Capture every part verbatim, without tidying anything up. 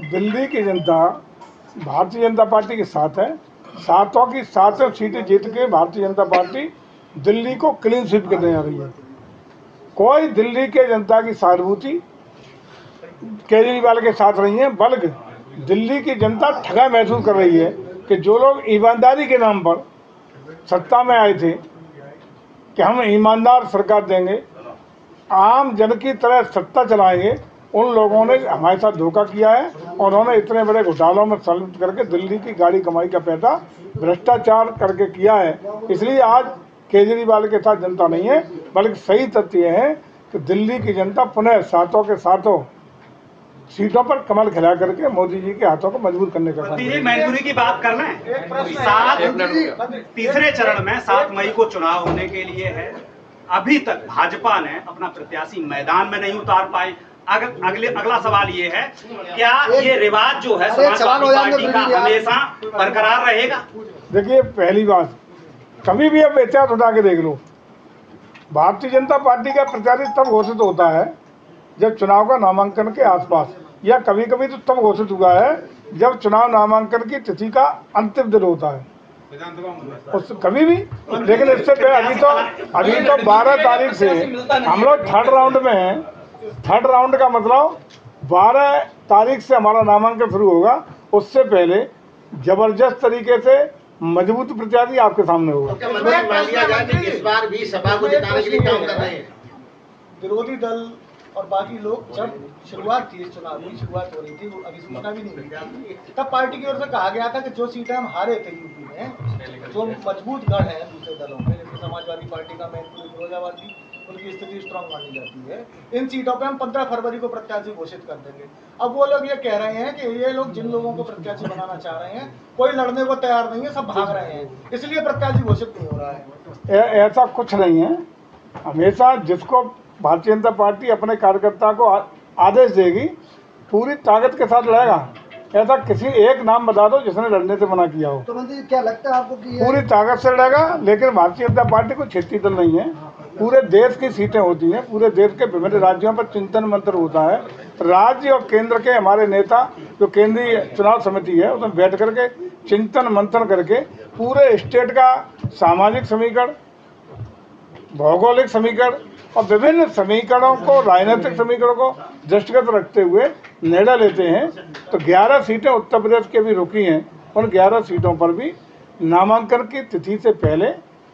दिल्ली की जनता भारतीय जनता पार्टी के साथ है। सातों की सातों सीटें जीत के भारतीय जनता पार्टी दिल्ली को क्लीन स्वीप करने जा रही है। कोई दिल्ली के जनता की सहानुभूति केजरीवाल के साथ नहीं है, बल्कि दिल्ली की जनता ठगा महसूस कर रही है कि जो लोग ईमानदारी के नाम पर सत्ता में आए थे कि हम ईमानदार सरकार देंगे, आम जन की तरह सत्ता चलाएंगे, उन लोगों ने हमारे साथ धोखा किया है और उन्होंने इतने बड़े घोटालों में संलिप्त करके दिल्ली की गाड़ी कमाई का पैसा भ्रष्टाचार करके किया है। इसलिए आज केजरीवाल के साथ जनता नहीं है, बल्कि सही तथ्य है कि दिल्ली की जनता पुनः सातों के सातों सीटों पर कमल खिला करके मोदी जी के हाथों को मजबूत करने का काम। मैनपुरी की बात करना है। सात तीसरे चरण में सात मई को चुनाव होने के लिए है। अभी तक भाजपा ने अपना प्रत्याशी मैदान में नहीं उतार पाई। अगर अगले अगला सवाल ये है, क्या ये रिवाज जो है समाजवादी पार्टी का हमेशा बरकरार रहेगा? देखिए, पहली बात, कभी भी अब इतिहास उठा के देख लो, भारतीय जनता पार्टी का प्रत्याशी तब घोषित होता है जब चुनाव का नामांकन के आसपास, या कभी कभी तो तब घोषित हुआ है जब चुनाव नामांकन की तिथि का अंतिम दिन होता है, उस कभी भी। लेकिन इससे पहले अभी तो अभी तो बारह तारीख से हम लोग थर्ड राउंड में हैं। थर्ड राउंड का मतलब बारह तारीख से हमारा नामांकन शुरू होगा। उससे पहले जबरदस्त तरीके से मजबूत प्रत्याशी आपके सामने होगा। इस बार भी सभा को जिताने के लिए काम कर रहे हैं विरोधी दल और बाकी लोग। जब शुरुआत थी, चुनाव की शुरुआत हो रही थी, वो अभी सूचना भी नहीं हुई, तब पार्टी की ओर से कहा गया था कि जो सीटें हम हारे थे यूपी में, जो मजबूत गढ़ है दूसरे दलों में, जैसे समाजवादी पार्टी का मैनपुरी फिरोजाबादी, उनकी स्थिति स्ट्रांग मानी जाती है, इन सीटों पे हम पंद्रह फरवरी को प्रत्याशी घोषित कर देंगे। अब वो लोग ये कह रहे हैं कि ये लोग जिन लोगों को प्रत्याशी बनाना चाह रहे हैं, कोई लड़ने को तैयार नहीं है, सब भाग रहे हैं, इसलिए प्रत्याशी घोषित नहीं हो रहा है। ऐसा कुछ नहीं है। हमेशा जिसको भारतीय जनता पार्टी अपने कार्यकर्ता को आदेश देगी, पूरी ताकत के साथ लड़ेगा। ऐसा किसी एक नाम बता दो जिसने लड़ने से मना किया हो। तो मंत्री क्या लगता है आपको कि पूरी ताकत से लड़ेगा। लेकिन भारतीय जनता पार्टी को क्षेत्रीय दल नहीं है, पूरे देश की सीटें होती हैं, पूरे देश के विभिन्न राज्यों पर चिंतन मंथन होता है। राज्य और केंद्र के हमारे नेता, जो केंद्रीय चुनाव समिति है, उसमें बैठ करके चिंतन मंथन करके पूरे स्टेट का सामाजिक समीकरण, भौगोलिक समीकरण और विभिन्न समीकरणों को, राजनीतिक समीकरणों को दृष्टिगत रखते हुए निर्णय लेते हैं। तो ग्यारह सीटें उत्तर प्रदेश के भी रुकी हैं, उन ग्यारह सीटों पर भी नामांकन की तिथि से पहले,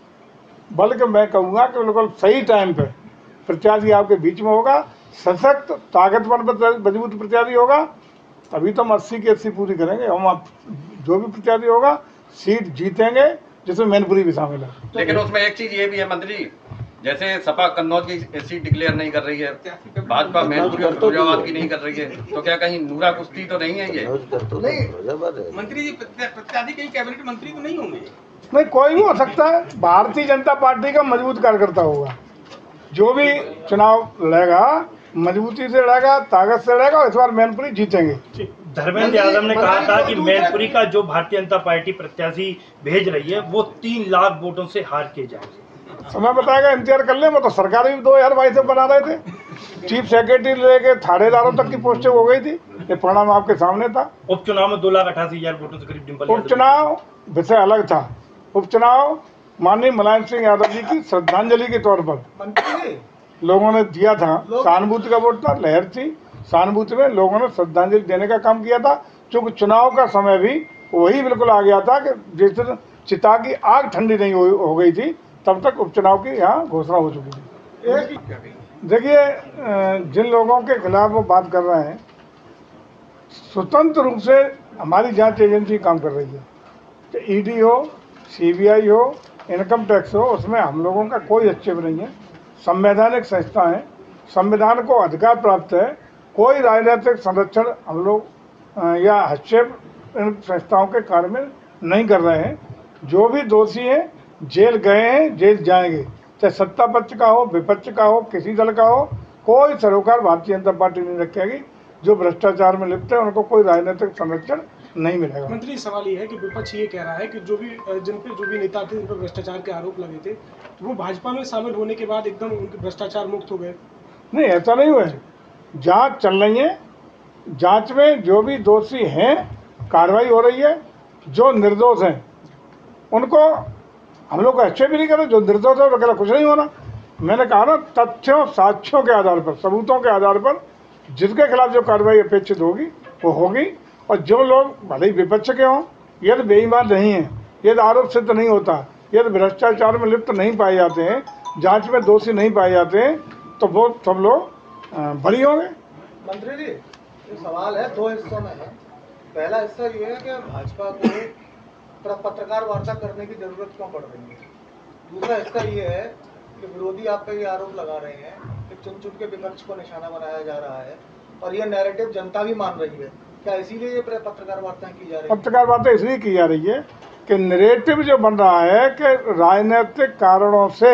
बल्कि मैं कहूँगा कि बिल्कुल सही टाइम पर प्रत्याशी आपके बीच में होगा, सशक्त ताकतवर मजबूत प्रत्याशी होगा। तभी तो हम अस्सी की अस्सी पूरी करेंगे। हम जो भी प्रत्याशी होगा सीट जीतेंगे, जिसमें मैनपुरी भी शामिल है। लेकिन उसमें एक चीज ये भी है मंत्री, जैसे सपा कन्नौज की सीट डिक्लेयर नहीं कर रही है, भाजपा मैनपुरी और फिरोजाबाद की नहीं कर रही है, तो क्या कहीं नूरा कुश्ती तो नहीं है ये? नहीं मंत्री जी, प्रत्याशी कहीं कैबिनेट मंत्री तो नहीं होंगे? नहीं, कोई भी हो सकता है। भारतीय जनता पार्टी का मजबूत कार्यकर्ता होगा, जो भी चुनाव लड़ेगा मजबूती से लड़ेगा, ताकत से लड़ेगा, और इस बार मैनपुरी जीतेंगे। धर्मेंद्र यादव ने कहा था कि मैनपुरी का जो भारतीय जनता पार्टी प्रत्याशी भेज रही है वो तीन लाख वोटों से हार के जाएंगे। समय बताएगा, इंतजार कर ले। वो तो सरकार भी दो हजार बाईस में बना रहे थे, चीफ सेक्रेटरी लेके थानेदारों तक की पोस्टें हो गई थी। ये परिणाम आपके सामने था। उपचुनाव में दो लाख अठासी हजार वोटों से करीब डिम्पल। उपचुनाव विषय अलग था। उपचुनाव माननीय मुलायम सिंह यादव जी की श्रद्धांजलि के तौर पर लोगों ने दिया था। सहानुभूति का वोट था, लहर थी, सहानुभूति में लोगों ने श्रद्धांजलि देने का काम किया था। चूँकि चुनाव का समय भी वही बिल्कुल आ गया था कि जिस दिन चिता की आग ठंडी नहीं हो, हो गई थी, तब तक उपचुनाव की यहाँ घोषणा हो चुकी थी। देखिए, जिन लोगों के खिलाफ वो बात कर रहे हैं, स्वतंत्र रूप से हमारी जांच एजेंसी काम कर रही है। तो ईडी हो, सीबीआई हो, इनकम टैक्स हो, उसमें हम लोगों का कोई हस्तक्षेप नहीं है। संवैधानिक संस्था है, संविधान को अधिकार प्राप्त है। कोई राजनीतिक संरक्षण हम लोग या हस्तक्षेप इन संस्थाओं के कार्य में नहीं कर रहे हैं। जो भी दोषी हैं जेल गए हैं, जेल जाएंगे, चाहे सत्ता पक्ष का हो, विपक्ष का हो, किसी दल का हो। कोई सरोकार भारतीय जनता पार्टी नहीं रखेगी। जो भ्रष्टाचार में लिप्त है उनको कोई राजनीतिक संरक्षण नहीं मिलेगा। मंत्री, सवाल ये है कि विपक्ष ये कह रहा है कि जो भी जिन पे जो भी नेता थे, जिन पर भ्रष्टाचार के आरोप लगे थे, तो वो भाजपा में शामिल होने के बाद एकदम उनके भ्रष्टाचार मुक्त हो गए। नहीं, ऐसा नहीं हुआ है। जांच चल रही है, जांच में जो भी दोषी हैं कार्रवाई हो रही है, जो निर्दोष हैं उनको हम लोग अच्छे भी नहीं कर रहे, जो निर्दोष है वगैरह कुछ नहीं होना। मैंने कहा ना, तथ्यों साक्ष्यों के आधार पर, सबूतों के आधार पर जिसके खिलाफ जो कार्रवाई अपेक्षित होगी वो होगी। और जो लोग भले ही विपक्ष के हों, यदि बेईमान नहीं है, यदि आरोप सिद्ध नहीं होता, यदि भ्रष्टाचार में लिप्त नहीं पाए जाते हैं, जांच में दोषी नहीं पाए जाते हैं, तो वो सब लोग बरी होंगे। मंत्री जी, ये सवाल है दो हिस्सों में है। पहला हिस्सा ये है कि भाजपा को पत्रकार वार्ता करने की जरूरत क्यों पड़ रही है। दूसरा हिस्सा ये है कि विरोधी आप पे ये आरोप लगा रहे हैं कि चुन चुन के विपक्ष को निशाना बनाया जा रहा है और ये नैरेटिव जनता भी मान रही है। क्या इसीलिए ये पत्रकार वार्ताएं की जा रही है? पत्रकार वार्ता इसलिए की जा रही है कि नैरेटिव जो बन रहा है कि राजनीतिक कारणों से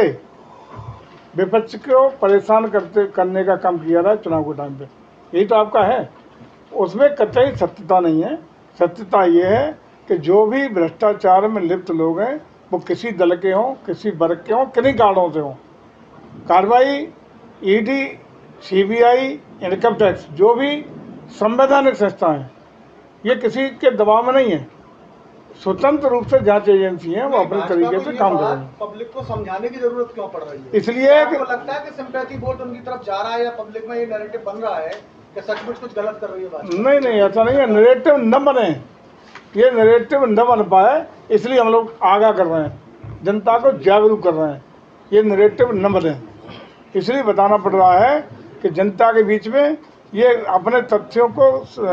विपक्ष को परेशान करते करने का काम किया रहा है चुनाव के टाइम पे, यही तो आपका है। उसमें कतई सत्यता नहीं है। सत्यता ये है कि जो भी भ्रष्टाचार में लिप्त लोग हैं वो किसी दल के हों, किसी वर्ग के हों, किन्हीं कारणों से हों, कार्रवाई ईडी, सीबीआई, इनकम टैक्स, जो भी संवैधानिक संस्था है, ये किसी के दबाव में नहीं है। स्वतंत्र रूप से जांच एजेंसी है, वो अपने तरीके से काम कर रही है। पब्लिक को समझाने की जरूरत क्यों पड़ रही है? इसलिए आपको लगता है कि सिंपैथी वोट उनकी तरफ जा रहा है या पब्लिक में ये नैरेटिव बन रहा है कि सचमुच कुछ गलत कर रही है बात? नहीं नहीं, ऐसा नहीं है। नैरेटिव न बने, ये नैरेटिव न बन पाए, इसलिए हम लोग आगाह कर रहे हैं, जनता को जागरूक कर रहे हैं। ये नैरेटिव न बने, इसलिए बताना पड़ रहा है कि जनता के बीच में ये अपने तथ्यों को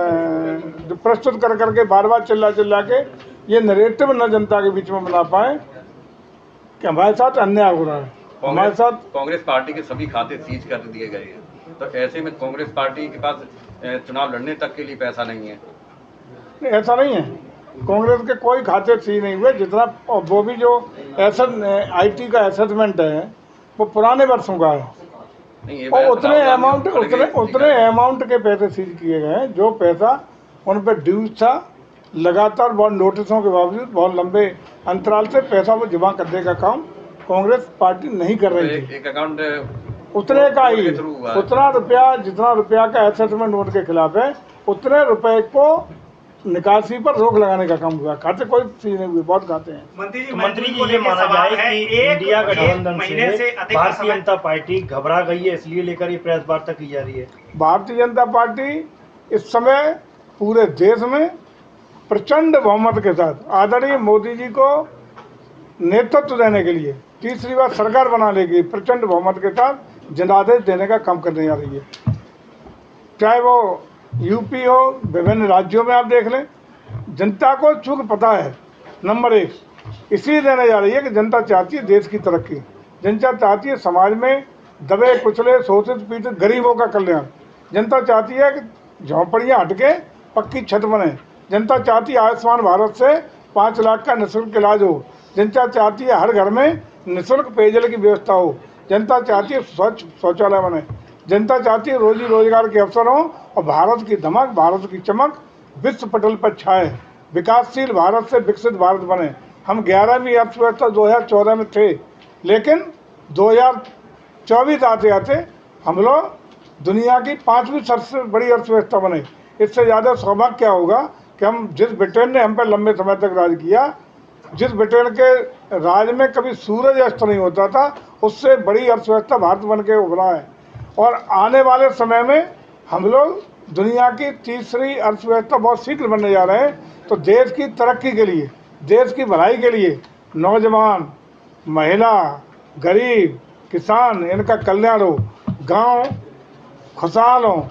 प्रस्तुत कर करके बार बार चिल्ला चिल्ला के ये नैरेटिव न जनता के बीच में बना पाए कि हमारे साथ अन्याय हो रहा है, हमारे साथ। कांग्रेस पार्टी के सभी खाते सीज कर दिए गए हैं, तो ऐसे में कांग्रेस पार्टी के पास चुनाव लड़ने तक के लिए पैसा नहीं है। नहीं, ऐसा नहीं है। कांग्रेस के कोई खाते सीज नहीं हुए। जितना वो भी जो एसेट आईटी का असेसमेंट है वो पुराने वर्षों का है, और उतने अमाउंट उतने उतने अमाउंट के पैसे सीज किए गए हैं। जो पैसा उन पर ड्यूज था, लगातार बहुत नोटिसों के बावजूद बहुत लंबे अंतराल से पैसा वो जमा करने का काम कांग्रेस पार्टी नहीं कर रही थी। एक अकाउंट उतने का ही, उतना रुपया, जितना रुपया का असेसमेंट उनके खिलाफ है, उतने रुपए को निकासी पर रोक लगाने का काम हुआ। खाते कोई चीज नहीं हुई, बहुत खाते हैं। मंत्री जी, तो मंत्री जी, ये माना जाए कि इंडिया गठबंधन से भारतीय जनता पार्टी घबरा गई है, इसलिए लेकर ये प्रेस वार्ता की जा रही है। भारतीय जनता पार्टी इस समय पूरे देश में प्रचंड बहुमत के साथ आदरणीय मोदी जी को नेतृत्व देने के लिए तीसरी बार सरकार बनाने की प्रचंड बहुमत के साथ जनादेश देने का काम करने जा रही है। चाहे वो यूपी हो, विभिन्न राज्यों में आप देख लें, जनता को चूक पता है। नंबर एक इसलिए देने जा रही है कि जनता चाहती है देश की तरक्की, जनता चाहती है समाज में दबे कुचले शोषित पीड़ित गरीबों का कल्याण, जनता चाहती है कि झोंपड़ियाँ हटके पक्की छत बने, जनता चाहती है आयुष्मान भारत से पाँच लाख का निःशुल्क इलाज हो, जनता चाहती है हर घर में निःशुल्क पेयजल की व्यवस्था हो, जनता चाहती है स्वच्छ शौचालय बने, जनता चाहती है रोजी रोजगार के अवसर हों और भारत की धमक, भारत की चमक विश्व पटल पर छाए, विकासशील भारत से विकसित भारत बने। हम ग्यारहवीं अर्थव्यवस्था दो हज़ार चौदह में थे, लेकिन दो हज़ार चौबीस आते आते हम लोग दुनिया की पाँचवीं सबसे बड़ी अर्थव्यवस्था बने। इससे ज़्यादा सौभाग्य क्या होगा कि हम जिस ब्रिटेन ने हम पर लंबे समय तक राज किया, जिस ब्रिटेन के राज में कभी सूरज अस्त नहीं होता था, उससे बड़ी अर्थव्यवस्था भारत बन के उभरा है। और आने वाले समय में हम लोग दुनिया की तीसरी अर्थव्यवस्था बहुत शीघ्र बनने जा रहे हैं। तो देश की तरक्की के लिए, देश की भलाई के लिए नौजवान, महिला, गरीब, किसान, इनका कल्याण हो, गांव खुशहाल हो,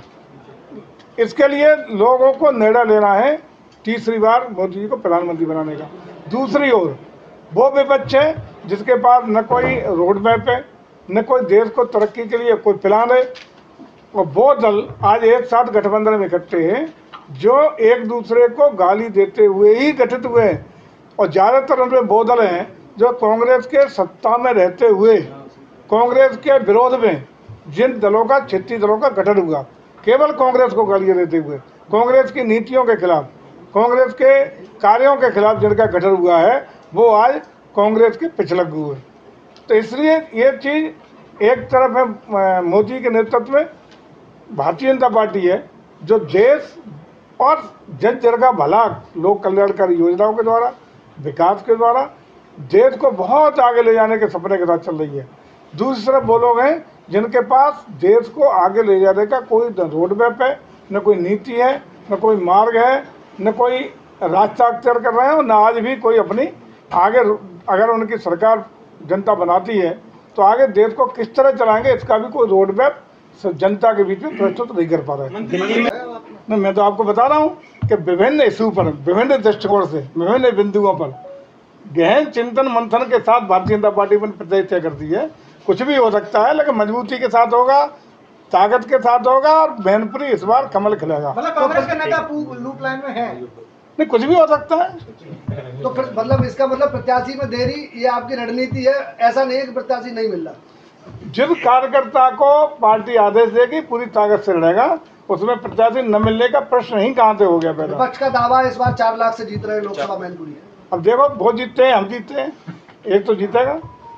इसके लिए लोगों को निर्णय लेना है तीसरी बार मोदी जी को प्रधानमंत्री बनाने का। दूसरी ओर वो विपक्ष है जिसके पास न कोई रोड मैप है, न कोई देश को तरक्की के लिए कोई प्लान है, और वो दल आज एक साथ गठबंधन में इकट्ठे हैं जो एक दूसरे को गाली देते हुए ही गठित हुए हैं। और ज़्यादातर उनमें वो दल हैं जो कांग्रेस के सत्ता में रहते हुए कांग्रेस के विरोध में जिन दलों का क्षेत्रीय दलों का गठन हुआ, केवल कांग्रेस को गालियाँ देते हुए, कांग्रेस की नीतियों के खिलाफ, कांग्रेस के कार्यों के खिलाफ जिनका गठन हुआ है, वो आज कांग्रेस के पिछलग्गू हुए। तो इसलिए ये चीज़ एक तरफ है मोदी के नेतृत्व में भारतीय जनता पार्टी है जो देश और जन जन का भला लोक कल्याणकारी योजनाओं के द्वारा, विकास के द्वारा देश को बहुत आगे ले जाने के सपने के साथ चल रही है। दूसरी तरफ वो लोग हैं जिनके पास देश को आगे ले जाने का कोई न रोड मैप है, न कोई नीति है, न कोई मार्ग है, न कोई रास्ता अख्तियार कर रहे हैं, और न आज भी कोई अपनी आगे, अगर उनकी सरकार जनता बनाती है तो आगे देश को किस तरह चलाएंगे इसका भी कोई रोड मैप जनता के बीच में प्रस्तुत नहीं कर पा रहे हैं। दिल्ली में नहीं, मैं तो आपको बता रहा हूँ कि विभिन्न इशू पर, विभिन्न दृष्टिकोण से, विभिन्न बिंदुओं पर गहन चिंतन मंथन के साथ भारतीय जनता पार्टी ने प्रदेश तय करती है। कुछ भी हो सकता है, लेकिन मजबूती के साथ होगा, ताकत के साथ होगा, और मैनपुरी इस बार कमल खिलेगा। मतलब कांग्रेस के नेता लूप लाइन में है, नहीं, कुछ भी हो सकता है। तो फिर मतलब इसका मतलब प्रत्याशी में देरी ये आपकी रणनीति है, ऐसा नहीं है कि प्रत्याशी नहीं मिल रहा। जिस कार्यकर्ता को पार्टी आदेश देगी पूरी ताकत से लड़ेगा, उसमें प्रत्याशी न मिलने का प्रश्न ही कहाँ से हो गया पैदा। विपक्ष का दावा इस बार चार लाख से जीत रहे हैं लोकसभा मैनपुरी। अब देखो, वो जीतते हैं, हम जीतते हैं, एक तो जीतेगा।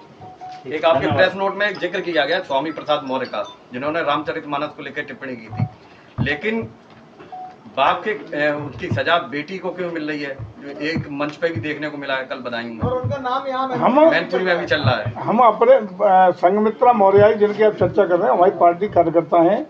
एक आपके प्रेस नोट में एक जिक्र किया गया स्वामी प्रसाद मौर्य का, जिन्होंने रामचरितमानस को लेकर टिप्पणी की थी, लेकिन बाप के उसकी सजा बेटी को क्यों मिल रही है, जो एक मंच पे भी देखने को मिला है कल बदायूं में, और उनका नाम यहाँ हम मैनपुरी में भी चल रहा है। हम अपने संघमित्रा मौर्य जिनकी आप चर्चा कर रहे हैं, हमारी पार्टी कार्यकर्ता हैं।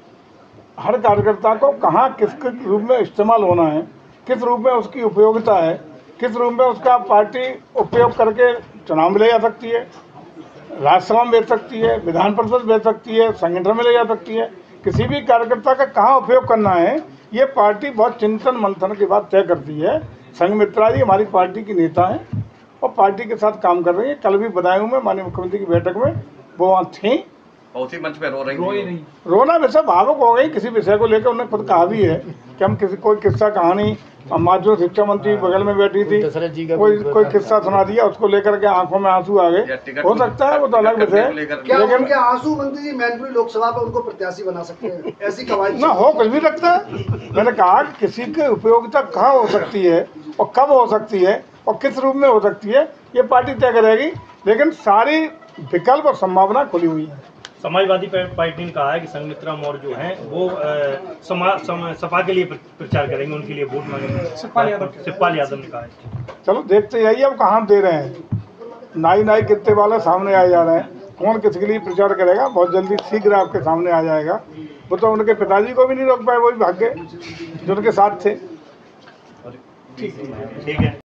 हर कार्यकर्ता को कहाँ किस किस रूप में इस्तेमाल होना है, किस रूप में उसकी उपयोगिता है, किस रूप में उसका पार्टी उपयोग करके चुनाव में ले जा सकती है, राज्यसभा में भेज सकती है, विधान परिषद भेज सकती है, संगठन में ले जा सकती है। किसी भी कार्यकर्ता का कहाँ उपयोग करना है, ये पार्टी बहुत चिंतन मंथन के बाद तय करती है। संघमित्रा जी हमारी पार्टी की नेता हैं और पार्टी के साथ काम कर रही है। कल भी बदायूं में माननीय मुख्यमंत्री की बैठक में वो वहाँ थी, उसी मंच पे रो रही थी। रोना वैसे भावुक हो गई किसी विषय को लेकर। उन्होंने खुद कहा भी है कि हम किसी कोई किस्सा कहानी, माध्यमिक शिक्षा मंत्री बगल में बैठी थी, कोई कोई किस्सा सुना दिया, उसको लेकर के आंखों में आंसू आ गए। हो सकता है, वो तो अलग विषय है। क्या उनके आंसू मंत्री जी मैनपुरी लोकसभा पर उनको प्रत्याशी बना सकते हैं? ऐसी कवायद ना हो, कुछ भी लगता है। मैंने कहा कि किसी की उपयोगिता कहाँ हो सकती है और कब हो सकती है और किस रूप में हो सकती है, ये पार्टी तय करेगी, लेकिन सारी विकल्प और संभावना खुली हुई है। समाजवादी पार्टी ने कहा है कि संघमित्रा मौर्य जो हैं वो आ, समा, समा, सपा के लिए प्रचार करेंगे, उनके लिए वोट मांगेंगे। शिवपाल यादव शिवपाल यादव ने कहा है। चलो देखते जाइए अब कहाँ दे रहे हैं। नाई नाई कितने वाले सामने आए जा रहे हैं, कौन किसके लिए प्रचार करेगा बहुत जल्दी शीघ्र आपके सामने आ जाएगा। वो तो उनके पिताजी को भी नहीं रोक पाए, वो भी भाग गए जो उनके साथ थे। ठीक है।